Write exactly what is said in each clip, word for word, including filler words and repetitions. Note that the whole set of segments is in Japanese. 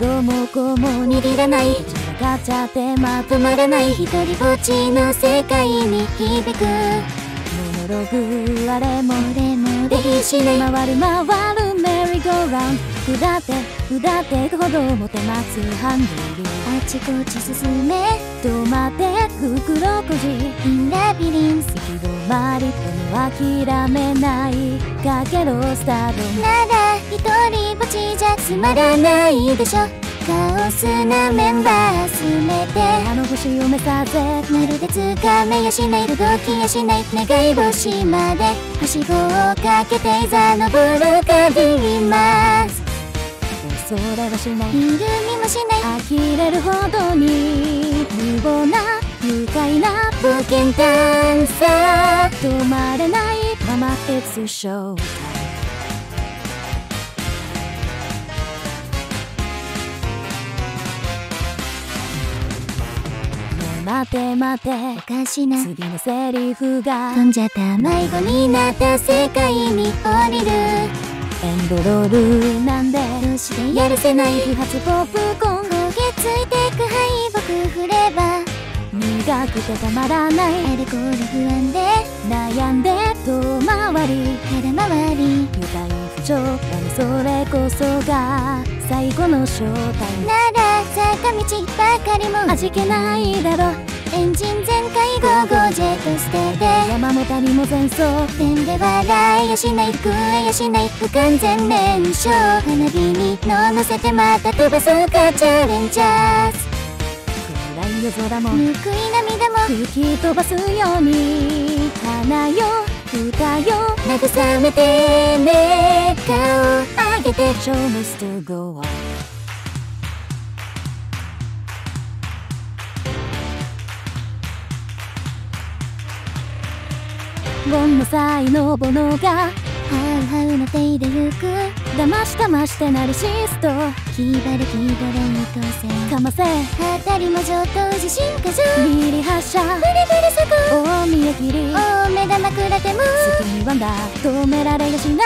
どもこうも握らない。散らかっちゃってまとまらない。一人ぼっちの世界に響くモノローグ。あれもこれもで必死で回る回るメリーゴーラウンド。下って下っていくほど持てますハンドル。あちこち進め止まって袋こじインラビリンス。行き止まりでも諦めないかけろスタート。なら一人ぼっちじゃつまらないでしょ。カオスなメンバー集めてあの星を目指せ。まるでつかめやしない届きやしない願い星まではしごをかけていざ登る限ります。それはしない見る見もしない呆れるほどに無謀な愉快な冒険探査。止まれないまま It's a show。待て待ておかしな次のセリフが飛んじゃった。迷子になった世界に降りるエンドロールなんでどうしてやるせない不発ポップコーン焦げついてく敗北振れば苦くてたまらない。あれこれ不安で悩んで遠回り空回り愉快不調だね。それこそが最後の正体なら坂道ばかりも味気ないだろ。エンジン全開ゴーゴージェットステーで山も谷も前走点で笑いやしない食えやしない不完全燃焼。花火にの乗せてまた飛ばそうかチャレンジャーズ。暗い夜空もぬくい涙も吹き飛ばすように花よ歌よ慰めてね。顔を上げて Show must go on。盆の才のボノがハウハウな手でゆく騙し騙してナルシスト気張る気取れに当選かませ当たりも上等自信過剰ミリ発射ブリブリそこ大見え切り大目玉くらても好きにワンダー止められやしない。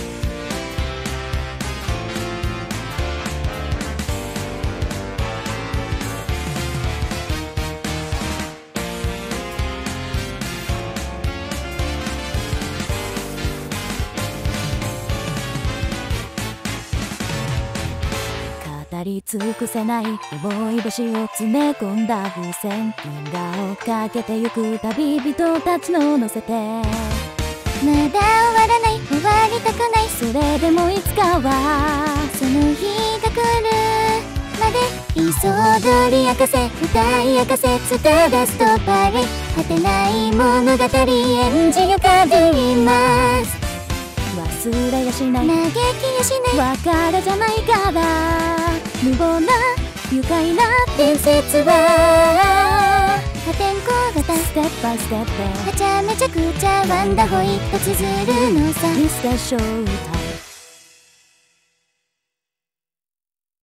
語り尽くせない重い星を詰め込んだ風船銀河をかけてゆく旅人たちの乗せてまだ終わらない終わりたくない。それでもいつかはその日が来るまでいっそ踊り明かせ歌い明かせスターダストパレ果てない物語演じよかでいます。忘れやしない嘆きやしない別れじゃないから無謀な愉快な伝説は破天荒型ステップバイステップめちゃめちゃくちゃワンダホイと綴るのさ。ミスターショータ